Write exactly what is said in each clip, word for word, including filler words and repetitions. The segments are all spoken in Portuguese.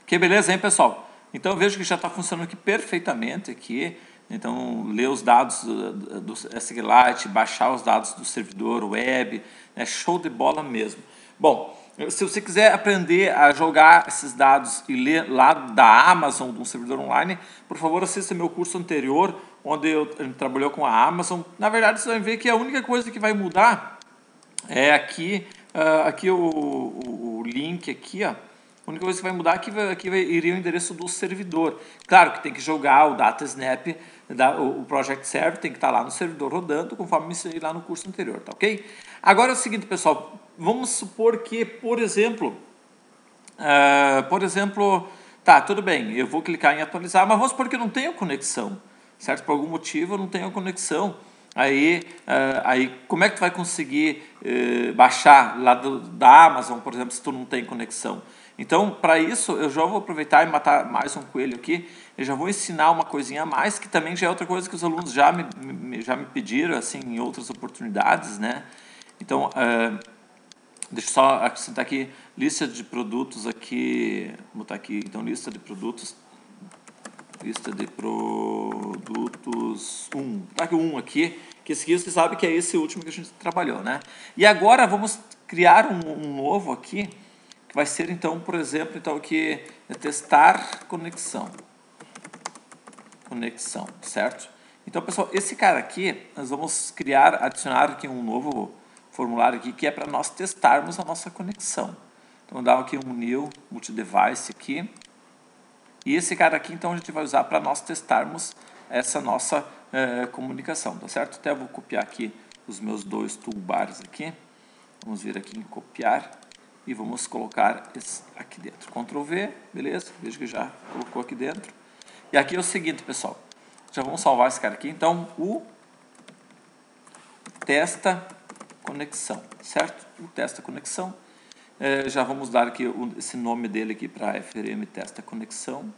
Que beleza, hein, pessoal? Então eu vejo que já está funcionando aqui perfeitamente aqui. Então, ler os dados do, do SQLite, baixar os dados do servidor web, é show de bola mesmo. Bom, se você quiser aprender a jogar esses dados e ler lá da Amazon, de um servidor online, por favor, assista meu curso anterior, onde eu, eu trabalhei com a Amazon. Na verdade, você vai ver que a única coisa que vai mudar é aqui, uh, aqui o, o, o link aqui, ó. A única coisa que vai mudar é que vai, aqui vai, iria o endereço do servidor. Claro que tem que jogar o DataSnap, da, o, o Project Server, tem que estar lá no servidor rodando, conforme me ensinei lá no curso anterior, tá ok? Agora é o seguinte, pessoal, vamos supor que, por exemplo, uh, por exemplo, tá, tudo bem, eu vou clicar em atualizar, mas vamos supor que eu não tenho conexão, certo? Por algum motivo eu não tenho conexão. Aí, uh, aí como é que tu vai conseguir uh, baixar lá do, da Amazon, por exemplo, se tu não tem conexão? Então, para isso, eu já vou aproveitar e matar mais um coelho aqui. Eu já vou ensinar uma coisinha a mais, que também já é outra coisa que os alunos já me, me, já me pediram, assim, em outras oportunidades, né? Então, uh, deixa eu só acrescentar aqui, lista de produtos aqui, vou botar aqui, então, lista de produtos, lista de produtos um, tá aqui um aqui, que esse aqui você sabe que é esse último que a gente trabalhou, né? E agora vamos criar um, um novo aqui, que vai ser, então, por exemplo, então, aqui é testar conexão. Conexão, certo? Então, pessoal, esse cara aqui, nós vamos criar, adicionar aqui um novo formulário aqui, que é para nós testarmos a nossa conexão. Então, vou dar aqui um new multi-device aqui. E esse cara aqui, então, a gente vai usar para nós testarmos essa nossa eh, comunicação, tá certo? Até vou copiar aqui os meus dois toolbars aqui. Vamos vir aqui em copiar. E vamos colocar esse aqui dentro. Ctrl V, beleza? Vejo que já colocou aqui dentro. E aqui é o seguinte, pessoal. Já vamos salvar esse cara aqui. Então, o testa conexão, certo? O testa conexão. É, já vamos dar aqui o, esse nome dele aqui para F R M testa conexão.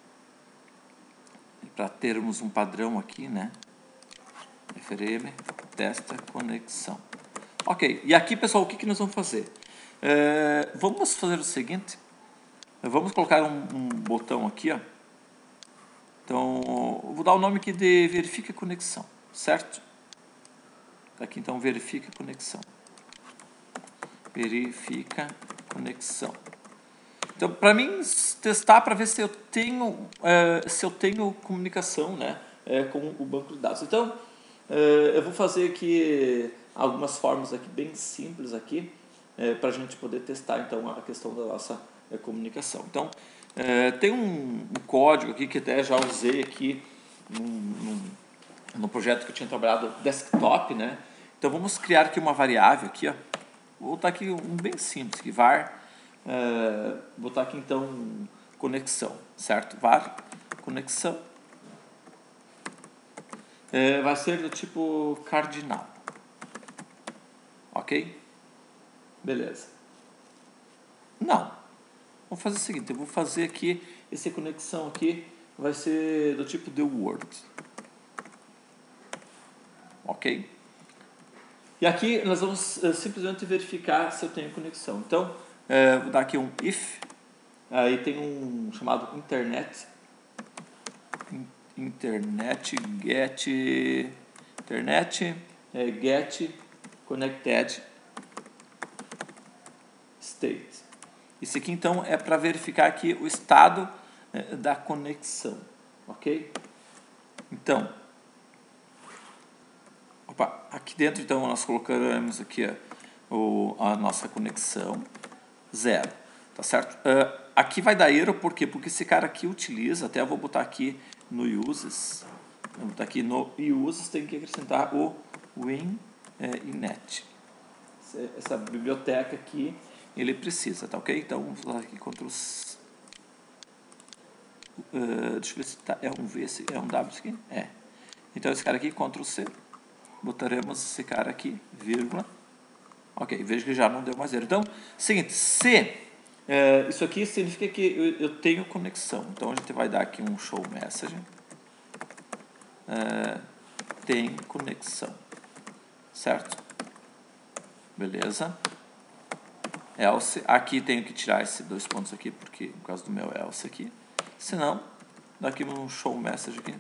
Para termos um padrão aqui, né? F R M testa conexão. Ok, e aqui, pessoal, o que, que nós vamos fazer? É, vamos fazer o seguinte, vamos colocar um, um botão aqui, ó. Então, vou dar o nome aqui de verifica conexão, certo? Aqui, então, verifica conexão. Verifica conexão. Então, para mim, testar para ver se eu tenho, é, se eu tenho comunicação, né, é, com o banco de dados. Então, é, eu vou fazer aqui algumas formas aqui bem simples aqui, é, para a gente poder testar então a questão da nossa é, comunicação. Então, é, tem um, um código aqui que até já usei aqui num, num, num projeto que eu tinha trabalhado desktop, né? Então, vamos criar aqui uma variável aqui, ó. Vou botar aqui um bem simples, que var, é, botar aqui então conexão, certo? Var conexão. É, vai ser do tipo cardinal. Ok? Beleza. Não. Vamos fazer o seguinte, eu vou fazer aqui, essa conexão aqui vai ser do tipo the word. Ok? E aqui nós vamos uh, simplesmente verificar se eu tenho conexão. Então, uh, vou dar aqui um if, aí tem um chamado internet, internet get, internet é, get connected state. Isso aqui então é para verificar aqui o estado é, da conexão, ok? Então, opa, aqui dentro então nós colocamos aqui ó, o, a nossa conexão zero, tá certo? Uh, aqui vai dar erro, por quê? Porque esse cara aqui utiliza, até eu vou botar aqui no uses, vou botar aqui no uses, tem que acrescentar o win é, inet. Essa, essa biblioteca aqui ele precisa, tá ok? Então vamos lá aqui, Ctrl C. Uh, deixa eu ver se tá, é um V, é um W aqui? É. Então esse cara aqui, Ctrl C. Botaremos esse cara aqui, vírgula. Ok, veja que já não deu mais zero. Então, seguinte, se uh, isso aqui significa que eu, eu tenho conexão. Então a gente vai dar aqui um show message. Uh, tem conexão. Certo? Beleza. else, aqui tenho que tirar esses dois pontos aqui, porque por causa do meu else aqui, senão, daqui um show message aqui,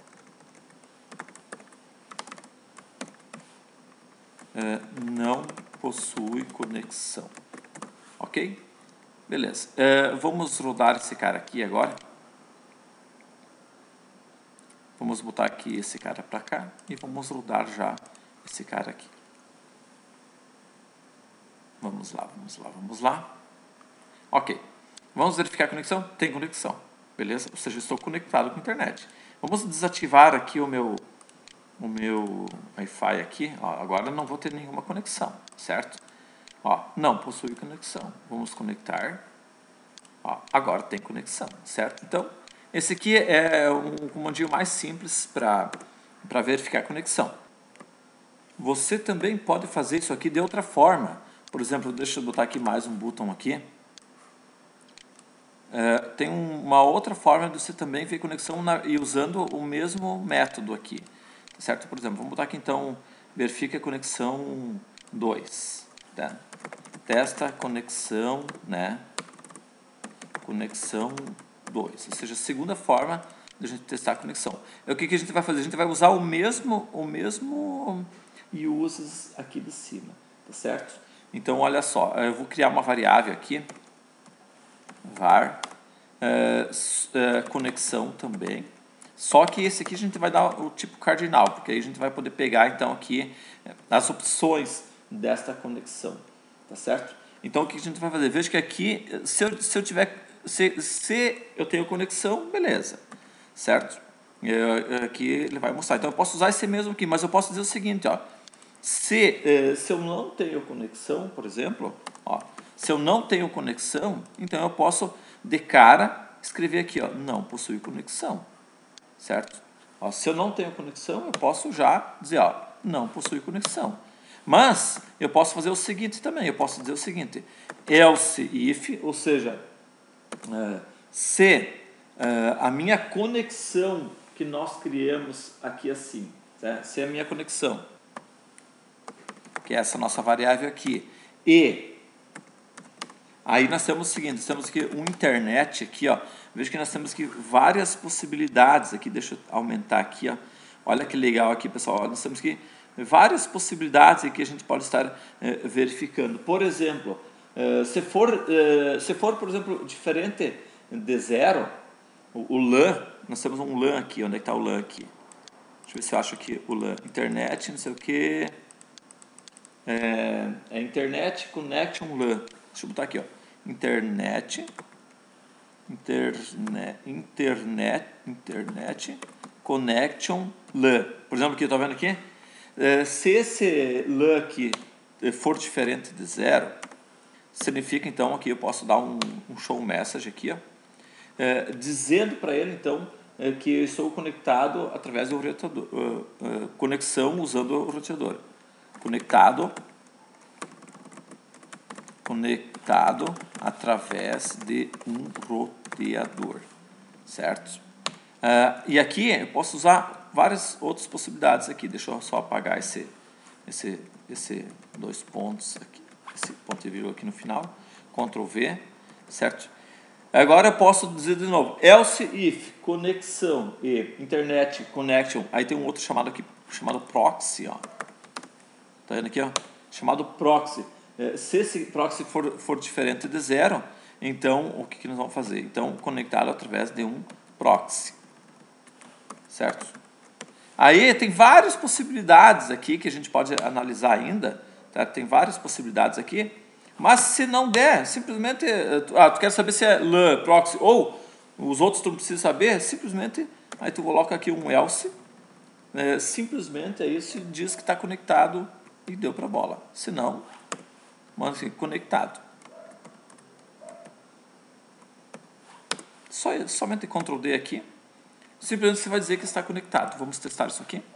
é, não possui conexão, ok? Beleza, é, vamos rodar esse cara aqui agora, vamos botar aqui esse cara para cá, e vamos rodar já esse cara aqui. Vamos lá, vamos lá, vamos lá. Ok. Vamos verificar a conexão? Tem conexão. Beleza? Ou seja, estou conectado com a internet. Vamos desativar aqui o meu, o meu Wi-Fi aqui. Ó, agora não vou ter nenhuma conexão, certo? Ó, não possui conexão. Vamos conectar. Ó, agora tem conexão, certo? Então, esse aqui é um comandinho mais simples para para verificar a conexão. Você também pode fazer isso aqui de outra forma. Por exemplo, deixa eu botar aqui mais um botão aqui. É, tem um, uma outra forma de você também ver conexão na, e usando o mesmo método aqui. Certo? Por exemplo, vamos botar aqui então, verifica a conexão dois. Tá? Testa a conexão, né? Conexão dois. Ou seja, a segunda forma de a gente testar a conexão. É o que, que a gente vai fazer? A gente vai usar o mesmo, o mesmo uses aqui de cima. Tá certo? Então, olha só, eu vou criar uma variável aqui, var, é, é, conexão também, só que esse aqui a gente vai dar o tipo cardinal, porque aí a gente vai poder pegar, então, aqui as opções desta conexão, tá certo? Então, o que a gente vai fazer? Veja que aqui, se eu, se eu tiver, se, se eu tenho conexão, beleza, certo? É, aqui ele vai mostrar, então eu posso usar esse mesmo aqui, mas eu posso dizer o seguinte, ó, Se, eh, se eu não tenho conexão, por exemplo, ó, se eu não tenho conexão, então eu posso, de cara, escrever aqui, ó, não possui conexão, certo? Ó, se eu não tenho conexão, eu posso já dizer, ó, não possui conexão. Mas, eu posso fazer o seguinte também, eu posso dizer o seguinte, else if, ou seja, eh, se eh, a minha conexão que nós criamos aqui assim, certo? Se a minha conexão, que é essa nossa variável aqui, e aí nós temos o seguinte, nós temos aqui um internet aqui, ó, veja que nós temos aqui várias possibilidades aqui, deixa eu aumentar aqui, ó, olha que legal aqui, pessoal, ó, nós temos aqui várias possibilidades aqui que a gente pode estar eh, verificando, por exemplo, eh, se, for, eh, se for, por exemplo, diferente de zero, o, o LAN, nós temos um LAN aqui, onde é que está o LAN aqui? Deixa eu ver se eu acho aqui o LAN, internet, não sei o que... É, é Internet Connection LAN. Deixa eu botar aqui, ó. Internet, internet, internet, internet Connection LAN. Por exemplo, aqui, tá vendo aqui? É, se esse LAN aqui for diferente de zero, significa então aqui eu posso dar um, um show message aqui, ó, é, dizendo para ele então é, que eu estou conectado através do roteador, uh, uh, conexão usando o roteador. Conectado, conectado através de um roteador, certo? Uh, e aqui eu posso usar várias outras possibilidades aqui. Deixa eu só apagar esse, esse, esse dois pontos aqui, esse ponto e vírgula aqui no final. Ctrl V, certo? Agora eu posso dizer de novo, else if, conexão e internet connection. Aí tem um outro chamado aqui, chamado proxy, ó. Tá vendo aqui, ó? Chamado proxy. Se esse proxy for, for diferente de zero, então o que, que nós vamos fazer? Então, conectá-lo através de um proxy. Certo? Aí tem várias possibilidades aqui que a gente pode analisar ainda. Tá? Tem várias possibilidades aqui. Mas se não der, simplesmente... Ah, tu quer saber se é LAN, proxy ou os outros tu não precisa saber, simplesmente aí tu coloca aqui um else. É, simplesmente é isso e diz que está conectado e deu para a bola. Se não, manda assim, conectado. Só, somente Ctrl D aqui. Simplesmente você vai dizer que está conectado. Vamos testar isso aqui.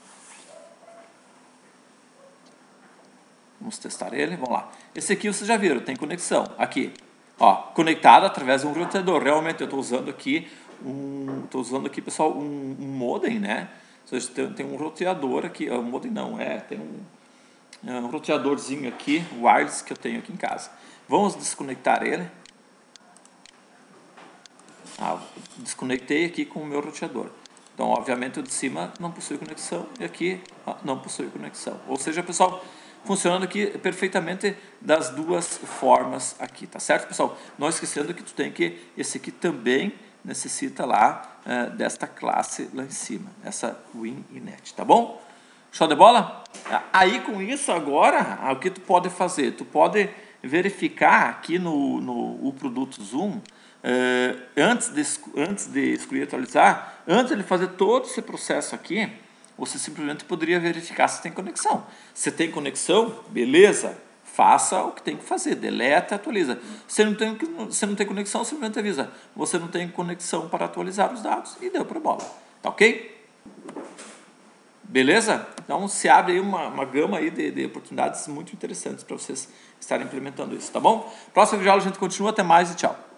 Vamos testar ele, vamos lá. Esse aqui vocês já viram, tem conexão. Aqui, ó, conectado através de um roteador. Realmente eu estou usando aqui, um, estou usando aqui, pessoal, um, um modem, né? Ou seja, tem, tem um roteador aqui, um modem não, é, tem um, um roteadorzinho aqui, wireless, que eu tenho aqui em casa. Vamos desconectar ele. Ah, desconectei aqui com o meu roteador. Então, obviamente, o de cima não possui conexão e aqui ah, não possui conexão. Ou seja, pessoal, funcionando aqui perfeitamente das duas formas aqui, tá certo, pessoal? Não esquecendo que tu tem que, esse aqui também necessita lá uh, desta classe lá em cima, essa WinInet, tá bom? Show de bola? Aí, com isso, agora, o que tu pode fazer? Tu pode verificar aqui no, no o produto Zoom, Uh, antes, de, antes de excluir e atualizar, antes de ele fazer todo esse processo aqui, você simplesmente poderia verificar se tem conexão. Se tem conexão, beleza, faça o que tem que fazer, deleta e atualiza. Se não tem, se não tem conexão, simplesmente avisa, você não tem conexão para atualizar os dados e deu para bola. Tá ok? Beleza? Então se abre aí uma, uma gama aí de, de oportunidades muito interessantes para vocês estarem implementando isso, tá bom? Próximo vídeo a gente continua, até mais e tchau.